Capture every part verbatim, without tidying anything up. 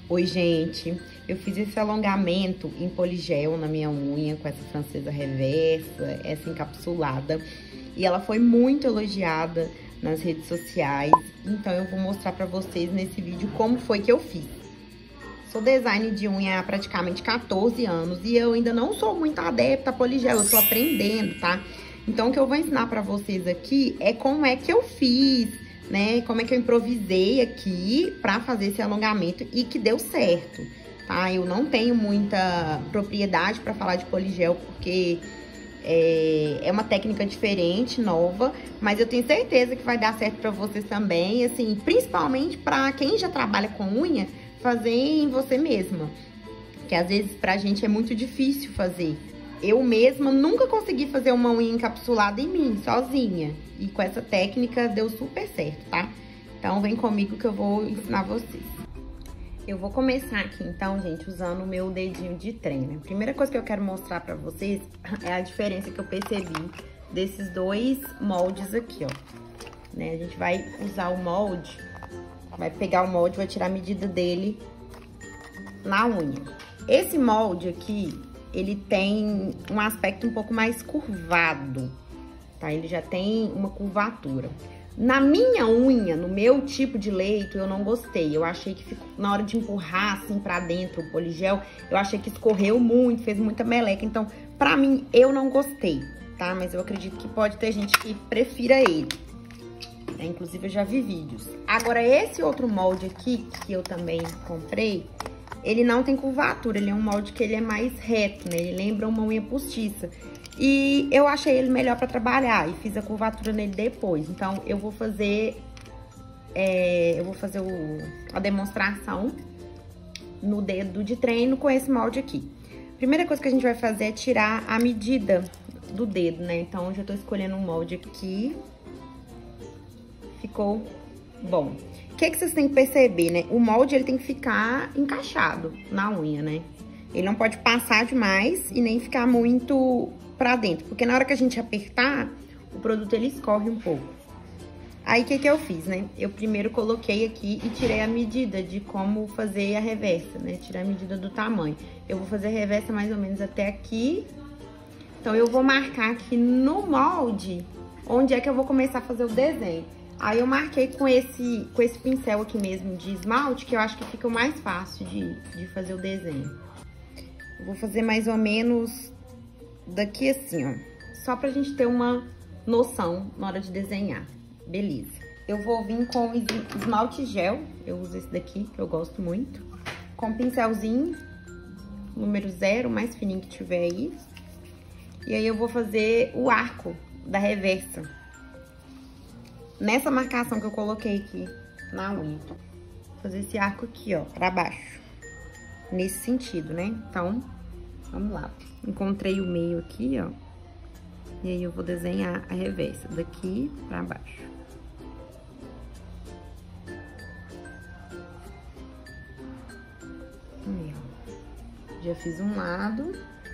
Oi, gente, eu fiz esse alongamento em poligel na minha unha com essa francesa reversa, essa encapsulada, e ela foi muito elogiada nas redes sociais, então eu vou mostrar pra vocês nesse vídeo como foi que eu fiz. Sou designer de unha há praticamente quatorze anos e eu ainda não sou muito adepta a poligel, eu tô aprendendo, tá? Então o que eu vou ensinar pra vocês aqui é como é que eu fiz, né, como é que eu improvisei aqui pra fazer esse alongamento e que deu certo, tá? Eu não tenho muita propriedade pra falar de poligel, porque é, é uma técnica diferente, nova, mas eu tenho certeza que vai dar certo pra vocês também, assim, principalmente pra quem já trabalha com unha, fazer em você mesma, que às vezes pra gente é muito difícil fazer. Eu mesma nunca consegui fazer uma unha encapsulada em mim, sozinha. E com essa técnica deu super certo, tá? Então vem comigo que eu vou ensinar vocês. Eu vou começar aqui então, gente, usando o meu dedinho de trem, né? A primeira coisa que eu quero mostrar pra vocês é a diferença que eu percebi desses dois moldes aqui, ó. Né? A gente vai usar o molde, vai pegar o molde, vai tirar a medida dele na unha. Esse molde aqui, ele tem um aspecto um pouco mais curvado, tá? Ele já tem uma curvatura. Na minha unha, no meu tipo de leito, eu não gostei. Eu achei que ficou, na hora de empurrar assim pra dentro o poligel, eu achei que escorreu muito, fez muita meleca. Então, pra mim, eu não gostei, tá? Mas eu acredito que pode ter gente que prefira ele. É, inclusive, eu já vi vídeos. Agora, esse outro molde aqui, que eu também comprei, ele não tem curvatura, ele é um molde que ele é mais reto, né? Ele lembra uma unha postiça. E eu achei ele melhor pra trabalhar e fiz a curvatura nele depois. Então, eu vou fazer, é, eu vou fazer o, a demonstração no dedo de treino com esse molde aqui. Primeira coisa que a gente vai fazer é tirar a medida do dedo, né? Então, eu já tô escolhendo um molde aqui. Ficou bom. O que, que vocês têm que perceber, né? O molde, ele tem que ficar encaixado na unha, né? Ele não pode passar demais e nem ficar muito pra dentro, porque na hora que a gente apertar, o produto, ele escorre um pouco. Aí, o que que eu fiz, né? Eu primeiro coloquei aqui e tirei a medida de como fazer a reversa, né? Tirar a medida do tamanho. Eu vou fazer a reversa mais ou menos até aqui. Então, eu vou marcar aqui no molde onde é que eu vou começar a fazer o desenho. Aí, eu marquei com esse, com esse pincel aqui mesmo de esmalte, que eu acho que fica o mais fácil de, de fazer o desenho. Eu vou fazer mais ou menos daqui assim, ó. Só pra gente ter uma noção na hora de desenhar. Beleza. Eu vou vir com esmalte gel. Eu uso esse daqui, que eu gosto muito. Com pincelzinho, número zero, mais fininho que tiver aí. E aí, eu vou fazer o arco da reversa. Nessa marcação que eu coloquei aqui na unha. Vou fazer esse arco aqui, ó, pra baixo. Nesse sentido, né? Então, vamos lá. Encontrei o meio aqui, ó. E aí, eu vou desenhar a reversa daqui pra baixo. Aí, ó. Já fiz um lado.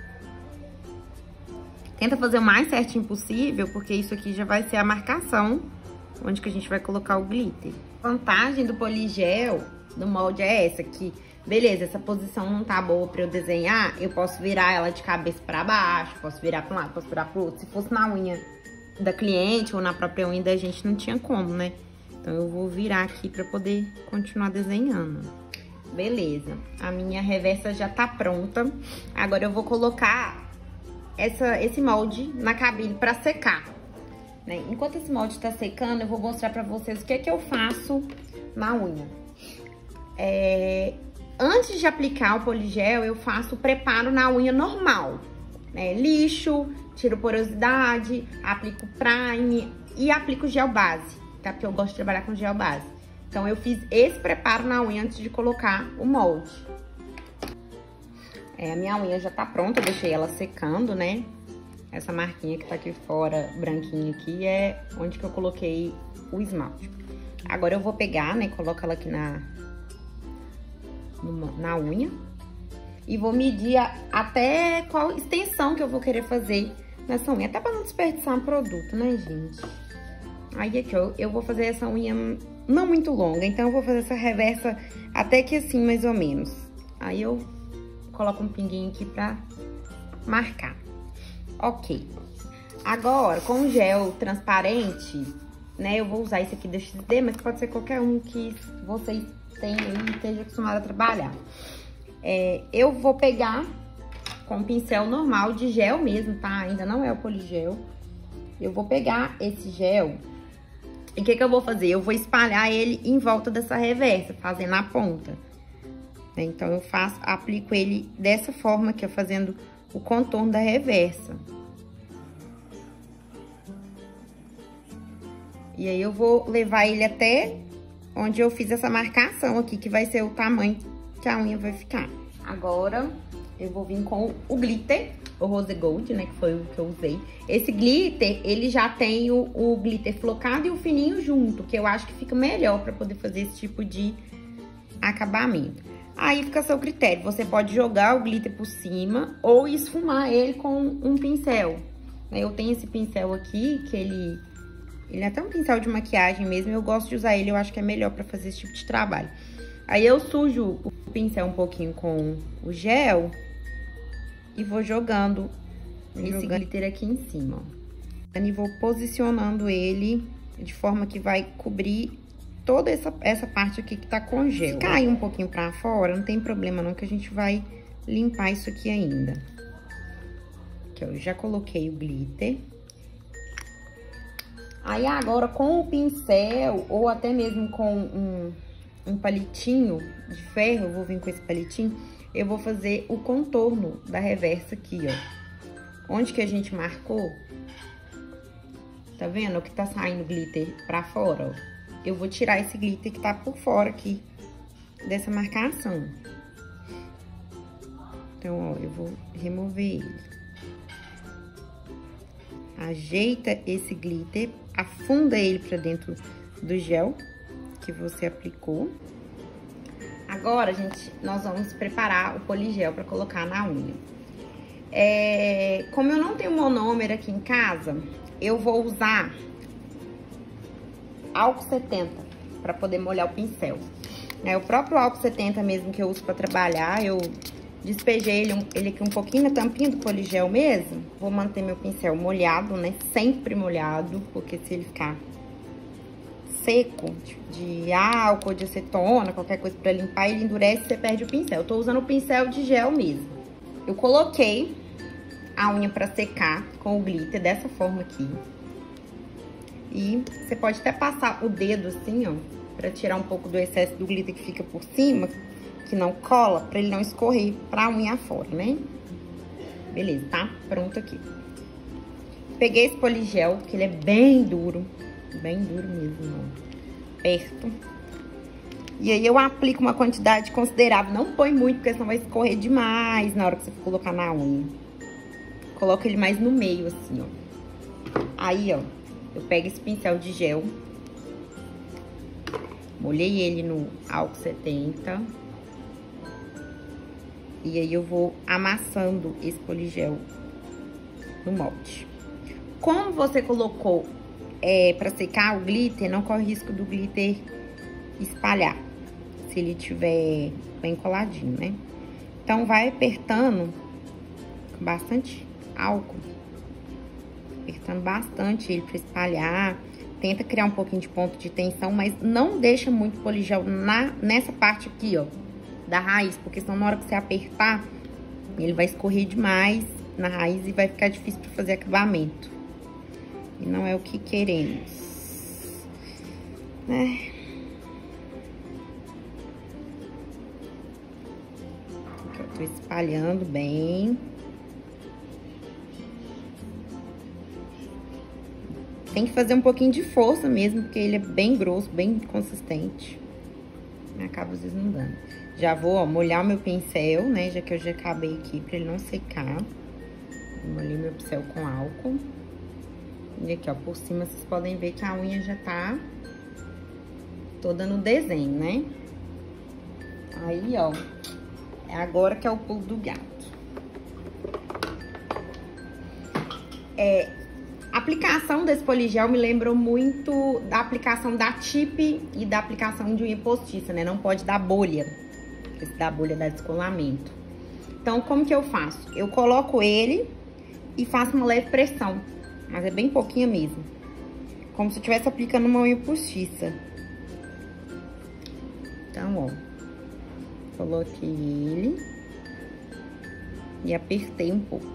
Tenta fazer o mais certinho possível, porque isso aqui já vai ser a marcação onde que a gente vai colocar o glitter. A vantagem do poligel, do molde, é essa aqui. Beleza, essa posição não tá boa pra eu desenhar, eu posso virar ela de cabeça pra baixo, posso virar pra um lado, posso virar pro outro. Se fosse na unha da cliente ou na própria unha da gente, não tinha como, né? Então, eu vou virar aqui pra poder continuar desenhando. Beleza, a minha reversa já tá pronta. Agora, eu vou colocar essa, esse molde na cabine pra secar, né? Enquanto esse molde tá secando, eu vou mostrar pra vocês o que é que eu faço na unha. É... Antes de aplicar o poligel, eu faço o preparo na unha normal, né? Lixo, tiro porosidade, aplico prime e aplico gel base, tá? Porque eu gosto de trabalhar com gel base. Então, eu fiz esse preparo na unha antes de colocar o molde. É, a minha unha já tá pronta, eu deixei ela secando, né? Essa marquinha que tá aqui fora, branquinha aqui, é onde que eu coloquei o esmalte. Agora, eu vou pegar, né? Coloco ela aqui na... na unha e vou medir a, até qual extensão que eu vou querer fazer nessa unha, até para não desperdiçar um produto, né, gente? Aí aqui, ó, eu vou fazer essa unha não muito longa, então eu vou fazer essa reversa até que assim, mais ou menos. Aí eu coloco um pinguinho aqui pra marcar. Ok. Agora, com o gel transparente, né, eu vou usar esse aqui da X D, mas pode ser qualquer um que vocês tenham e estejam acostumados a trabalhar. É, eu vou pegar com um pincel normal de gel mesmo, tá? Ainda não é o poligel. Eu vou pegar esse gel e o que que eu vou fazer? Eu vou espalhar ele em volta dessa reversa, fazendo a ponta. Então, eu faço, aplico ele dessa forma aqui, ó, fazendo o contorno da reversa. E aí, eu vou levar ele até onde eu fiz essa marcação aqui, que vai ser o tamanho que a unha vai ficar. Agora, eu vou vir com o glitter, o Rose Gold, né, que foi o que eu usei. Esse glitter, ele já tem o, o glitter flocado e o fininho junto, que eu acho que fica melhor pra poder fazer esse tipo de acabamento. Aí fica a seu critério, você pode jogar o glitter por cima ou esfumar ele com um pincel. Eu tenho esse pincel aqui, que ele, ele é até um pincel de maquiagem mesmo, eu gosto de usar ele, eu acho que é melhor pra fazer esse tipo de trabalho. Aí eu sujo o pincel um pouquinho com o gel e vou jogando esse jogando. glitter aqui em cima, ó. E vou posicionando ele de forma que vai cobrir toda essa, essa parte aqui que tá com gel. Se cair um pouquinho pra fora, não tem problema não, que a gente vai limpar isso aqui ainda. Aqui, ó, eu já coloquei o glitter. Aí agora com o pincel, ou até mesmo com um, um palitinho de ferro, eu vou vir com esse palitinho, eu vou fazer o contorno da reversa aqui, ó. Onde que a gente marcou, tá vendo? O que tá saindo glitter pra fora, ó. Eu vou tirar esse glitter que tá por fora aqui dessa marcação. Então, ó, eu vou remover ele. Ajeita esse glitter, afunda ele pra dentro do gel que você aplicou. Agora, gente, nós vamos preparar o poligel pra colocar na unha. É, como eu não tenho monômero aqui em casa, eu vou usar álcool setenta para poder molhar o pincel. É o próprio álcool setenta mesmo que eu uso para trabalhar. Eu despejei ele, ele aqui um pouquinho na tampinha do poligel mesmo. Vou manter meu pincel molhado, né? Sempre molhado, porque se ele ficar seco de, de álcool, de acetona, qualquer coisa para limpar, ele endurece e você perde o pincel. Eu tô usando o pincel de gel mesmo. Eu coloquei a unha para secar com o glitter dessa forma aqui. E você pode até passar o dedo assim, ó, pra tirar um pouco do excesso do glitter que fica por cima, que não cola, pra ele não escorrer pra unha fora, né? Beleza, tá? Pronto aqui. Peguei esse poligel, que ele é bem duro, bem duro mesmo, ó, perto. E aí eu aplico uma quantidade considerável, não põe muito, porque senão vai escorrer demais na hora que você for colocar na unha. Coloca ele mais no meio, assim, ó. Aí, ó. Eu pego esse pincel de gel, molhei ele no álcool setenta. E aí eu vou amassando esse poligel no molde. Como você colocou é, pra secar o glitter, não corre risco do glitter espalhar, se ele tiver bem coladinho, né? Então, vai apertando com bastante álcool. Apertando bastante ele pra espalhar. Tenta criar um pouquinho de ponto de tensão, mas não deixa muito poligel na, nessa parte aqui, ó, da raiz, porque senão na hora que você apertar, ele vai escorrer demais na raiz e vai ficar difícil pra fazer acabamento. E não é o que queremos, né? Aqui eu tô espalhando bem. Tem que fazer um pouquinho de força mesmo, porque ele é bem grosso, bem consistente. Acaba às vezes não dando. Já vou, ó, molhar o meu pincel, né? Já que eu já acabei aqui, pra ele não secar. Molhei meu pincel com álcool. E aqui, ó, por cima vocês podem ver que a unha já tá toda no desenho, né? Aí, ó, é agora que é o pulo do gato. É... A aplicação desse poligel me lembrou muito da aplicação da tip e da aplicação de unha postiça, né? Não pode dar bolha. Esse da bolha dá descolamento. Então, como que eu faço? Eu coloco ele e faço uma leve pressão, mas é bem pouquinha mesmo. Como se eu estivesse aplicando uma unha postiça. Então, ó, coloquei ele e apertei um pouco.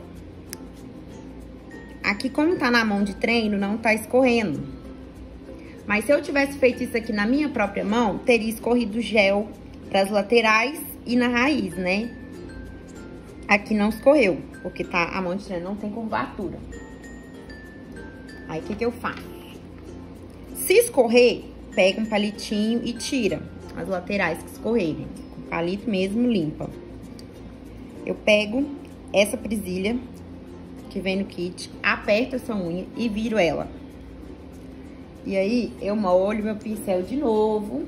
Aqui, como tá na mão de treino, não tá escorrendo. Mas se eu tivesse feito isso aqui na minha própria mão, teria escorrido gel pras laterais e na raiz, né? Aqui não escorreu, porque tá, a mão de treino não tem curvatura. Aí, o que que eu faço? Se escorrer, pega um palitinho e tira as laterais que escorrerem. Com o palito mesmo, limpa. Eu pego essa presilha que vem no kit, aperto essa unha e viro ela. E aí, eu molho meu pincel de novo.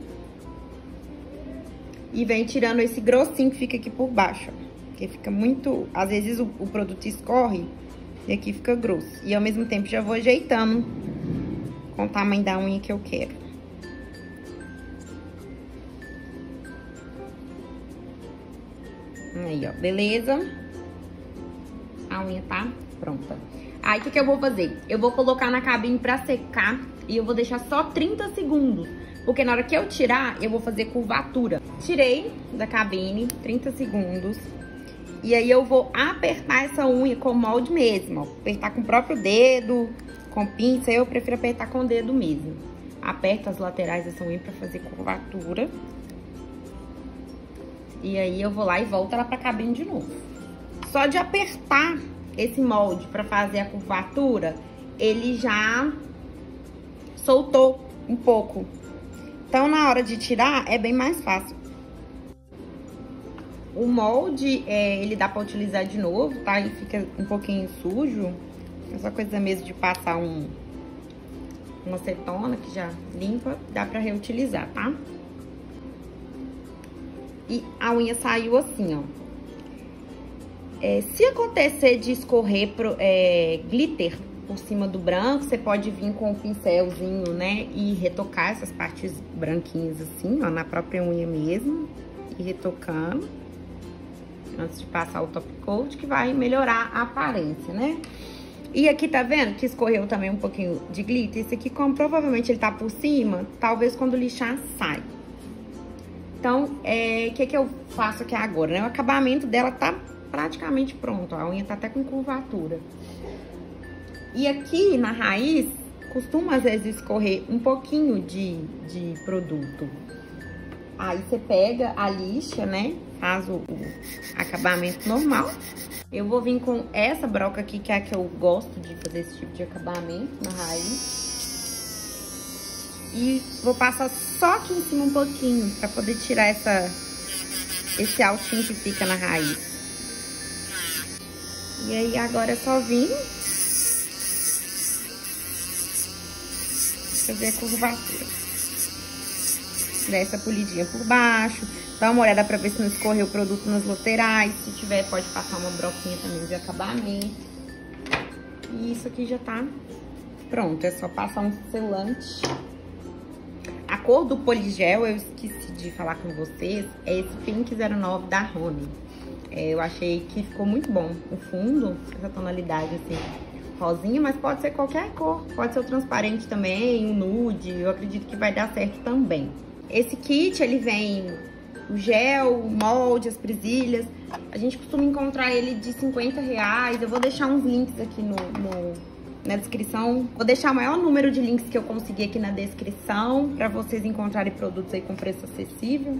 E venho tirando esse grossinho que fica aqui por baixo, ó. Porque fica muito... Às vezes o, o produto escorre e aqui fica grosso. E ao mesmo tempo já vou ajeitando com o tamanho da unha que eu quero. Aí, ó, beleza? A unha tá pronta. Aí, o que que eu vou fazer? Eu vou colocar na cabine pra secar e eu vou deixar só trinta segundos. Porque na hora que eu tirar, eu vou fazer curvatura. Tirei da cabine, trinta segundos. E aí, eu vou apertar essa unha com o molde mesmo, ó. Apertar com o próprio dedo, com pinça. Eu prefiro apertar com o dedo mesmo. Aperto as laterais dessa unha pra fazer curvatura. E aí, eu vou lá e volto ela pra cabine de novo. Só de apertar esse molde pra fazer a curvatura, ele já soltou um pouco. Então, na hora de tirar, é bem mais fácil. O molde, é, ele dá pra utilizar de novo, tá? Ele fica um pouquinho sujo. É só coisa mesmo de passar um, uma acetona que já limpa, dá pra reutilizar, tá? E a unha saiu assim, ó. É, se acontecer de escorrer pro, é, glitter por cima do branco, você pode vir com o pincelzinho, né? E retocar essas partes branquinhas assim, ó, na própria unha mesmo. E retocando. Antes de passar o top coat, que vai melhorar a aparência, né? E aqui, tá vendo que escorreu também um pouquinho de glitter? Esse aqui, como provavelmente ele tá por cima, talvez quando lixar, sai. Então, o é, que que eu faço aqui agora, né? O acabamento dela tá praticamente pronto, ó. A unha tá até com curvatura. E aqui, na raiz, costuma às vezes escorrer um pouquinho de, de produto. Aí, você pega a lixa, né? Faz o, o acabamento normal. Eu vou vir com essa broca aqui, que é a que eu gosto de fazer esse tipo de acabamento na raiz. E vou passar só aqui em cima um pouquinho, pra poder tirar essa, esse altinho que fica na raiz. E aí, agora é só vir fazer a curvatura. Dá essa polidinha por baixo. Dá uma olhada pra ver se não escorreu o produto nas laterais. Se tiver, pode passar uma broquinha também de acabamento. E isso aqui já tá pronto. É só passar um selante. A cor do poligel, eu esqueci de falar com vocês, é esse Pink zero nove da Rony. É, eu achei que ficou muito bom o fundo, essa tonalidade assim, rosinha, mas pode ser qualquer cor. Pode ser o transparente também, o nude, eu acredito que vai dar certo também. Esse kit, ele vem o gel, o molde, as presilhas. A gente costuma encontrar ele de cinquenta reais. Eu vou deixar uns links aqui no, no, na descrição. Vou deixar o maior número de links que eu conseguir aqui na descrição, pra vocês encontrarem produtos aí com preço acessível.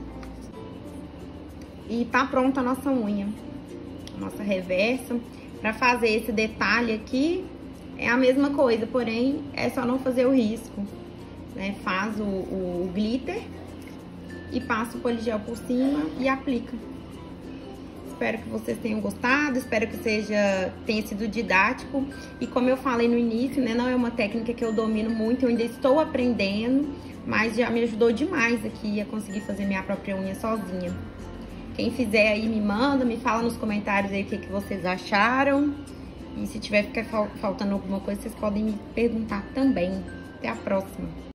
E tá pronta a nossa unha, a nossa reversa. Pra fazer esse detalhe aqui, é a mesma coisa, porém, é só não fazer o risco, né? Faz o, o glitter e passa o poligel por cima e aplica. Espero que vocês tenham gostado, espero que seja, tenha sido didático. E como eu falei no início, né, não é uma técnica que eu domino muito, eu ainda estou aprendendo, mas já me ajudou demais aqui a conseguir fazer minha própria unha sozinha. Quem fizer aí me manda, me fala nos comentários aí o que, que vocês acharam. E se tiver ficar faltando alguma coisa, vocês podem me perguntar também. Até a próxima!